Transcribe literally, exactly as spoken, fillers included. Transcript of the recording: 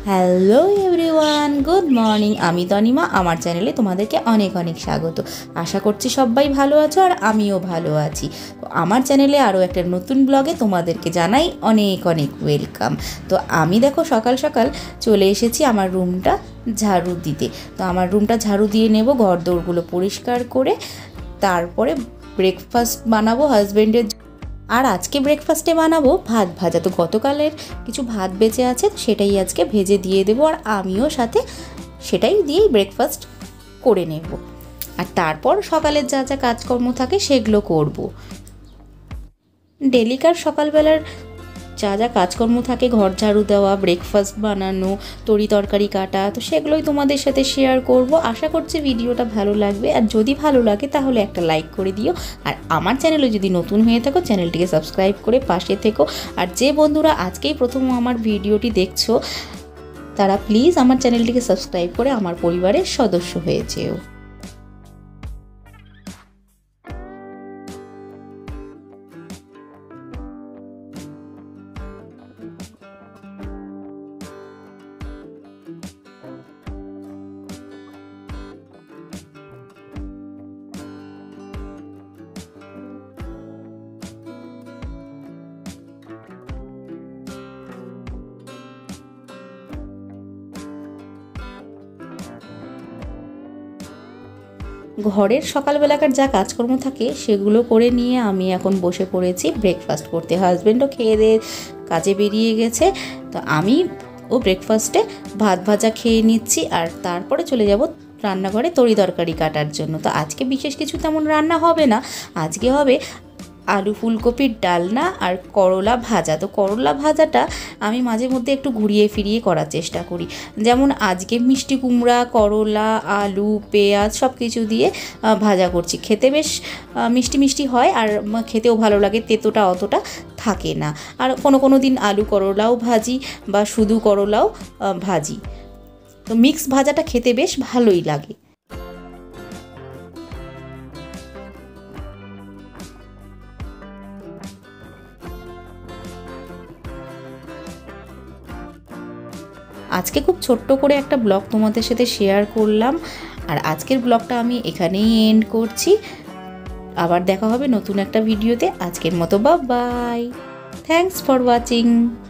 Hello everyone, good morning. আমি তনিমা, আমার চ্যানেলে তোমাদেরকে অনেক অনেক স্বাগত। আশা করছি সবাই ভালো আছো আর আমিও ভালো আছি। আমার চ্যানেলে আরও একটা নতুন ব্লগে তোমাদেরকে জানাই অনেক অনেক ওয়েলকাম। তো আমি দেখো সকাল সকাল চলে এসেছি আমার রুমটা ঝাড়ু দিতে। তো আমার রুমটা ঝাড়ু দিয়ে নেব, ঘর দৌড়গুলো পরিষ্কার করে তারপরে ব্রেকফাস্ট বানাবো হাজব্যান্ডের। আর আজকে ব্রেকফাস্টে বানাবো ভাত ভাজা। তো গতকালের কিছু ভাত বেঁচে আছে, সেটাই আজকে ভেজে দিয়ে দেবো আর আমিও সাথে সেটাই দিয়েই ব্রেকফাস্ট করে নেব। আর তারপর সকালের যা যা কাজকর্ম থাকে সেগুলো করব। ডেলিকার সকালবেলার যা যা কাজকর্ম থাকে, ঘর ঝাড়ু দেওয়া, ব্রেকফাস্ট বানানো, তরি তরকারি কাটা, তো সেগুলোই তোমাদের সাথে শেয়ার করব। আশা করছি ভিডিওটা ভালো লাগবে, আর যদি ভালো লাগে তাহলে একটা লাইক করে দিও। আর আমার চ্যানেলে যদি নতুন হয়ে থাকো চ্যানেলটিকে সাবস্ক্রাইব করে পাশে থেকো। আর যে বন্ধুরা আজকেই প্রথম আমার ভিডিওটি দেখছো তারা প্লিজ আমার চ্যানেলটিকে সাবস্ক্রাইব করে আমার পরিবারের সদস্য হয়ে যেও। ঘরের সকালবেলাকার যা কাজকর্ম থাকে সেগুলো করে নিয়ে আমি এখন বসে পড়েছি ব্রেকফাস্ট করতে। হাজব্যান্ডও খেয়ে দিয়ে কাজে বেরিয়ে গেছে, তো আমি ও ব্রেকফাস্টে ভাত ভাজা খেয়ে নিচ্ছি। আর তারপরে চলে যাব রান্নাঘরে তরি তরকারি কাটার জন্য। তো আজকে বিশেষ কিছু তেমন রান্না হবে না, আজকে হবে আলু ফুলকপির ডালনা আর করলা ভাজা। তো করলা ভাজাটা আমি মাঝে মধ্যে একটু ঘুরিয়ে ফিরিয়ে করার চেষ্টা করি। যেমন আজকে মিষ্টি কুমড়া, করলা, আলু, পেঁয়াজ সব কিছু দিয়ে ভাজা করছি। খেতে বেশ মিষ্টি মিষ্টি হয় আর খেতেও ভালো লাগে, তেতোটা অতটা থাকে না। আর কোনো কোনো দিন আলু করলাও ভাজি বা শুধু করলাও ভাজি। তো মিক্স ভাজাটা খেতে বেশ ভালোই লাগে। আজকে খুব ছোট্ট করে একটা ব্লগ তোমাদের সাথে শেয়ার করলাম, আর আজকের ব্লগটা আমি এখানেই এন্ড করছি। আবার দেখা হবে নতুন একটা ভিডিওতে। আজকের মতো bye bye, thanks for watching.